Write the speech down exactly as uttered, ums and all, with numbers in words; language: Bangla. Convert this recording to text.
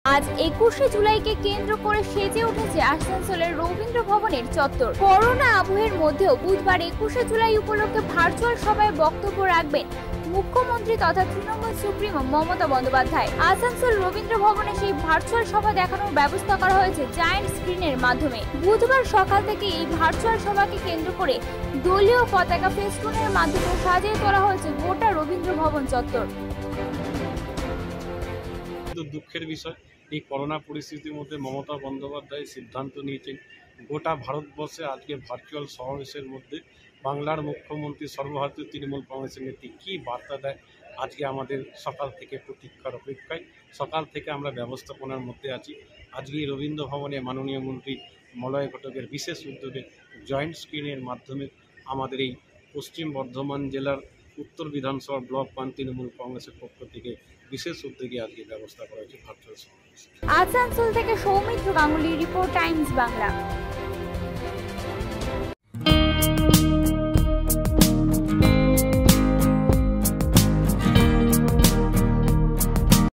আজ একুশে জুলাইকে কেন্দ্র করে সেজে উঠেছে আসানসোলের রবীন্দ্র ভবনের চত্বর। করোনা আবহের মধ্যেও বুধবার একুশে জুলাই উপলক্ষে ভার্চুয়াল সভায় বক্তব্য রাখবেন মুখ্যমন্ত্রী তথা তৃণমূল সুপ্রিমো মমতা বন্দ্যোপাধ্যায়। আসানসোল রবীন্দ্র ভবনে সেই ভার্চুয়াল সভা দেখানোর ব্যবস্থা করা হয়েছে জায়ান্ট স্ক্রিনের মাধ্যমে। বুধবার সকাল থেকে এই ভার্চুয়াল সভাকে কেন্দ্র করে দলীয় পতাকা ফেস্টুনের মাধ্যমে সাজিয়ে তোলা হয়েছে গোটা রবীন্দ্র ভবন চত্বর। দুঃখের বিষয়, এই করোনা পরিস্থিতির মধ্যে মমতা বন্দ্যোপাধ্যায় সিদ্ধান্ত নিয়েছেন গোটা ভারতবর্ষে আজকে ভার্চুয়াল সমাবেশের মধ্যে বাংলার মুখ্যমন্ত্রী সর্বভারতীয় তৃণমূল কংগ্রেসের নেত্রী কী বার্তা দেয় আজকে আমাদের সকাল থেকে প্রতীক্ষার অপেক্ষায়। সকাল থেকে আমরা ব্যবস্থাপনার মধ্যে আছি। আজকে রবীন্দ্র ভবনে মাননীয় মন্ত্রী মলয় ঘটকের বিশেষ উদ্যোগে জয়েন্ট স্ক্রিনের মাধ্যমে আমাদের এই পশ্চিম বর্ধমান জেলার উত্তর বিধানসভা ব্লক ওয়ান তৃণমূল কংগ্রেসের পক্ষ থেকে বিশেষ উদ্যোগে আজকে ব্যবস্থা করা হয়েছে ভার্চুয়াল সমাবেশ। আসানসোল থেকে সৌমিত্র গাঙ্গুলি, রিপোর্ট টাইমস বাংলা।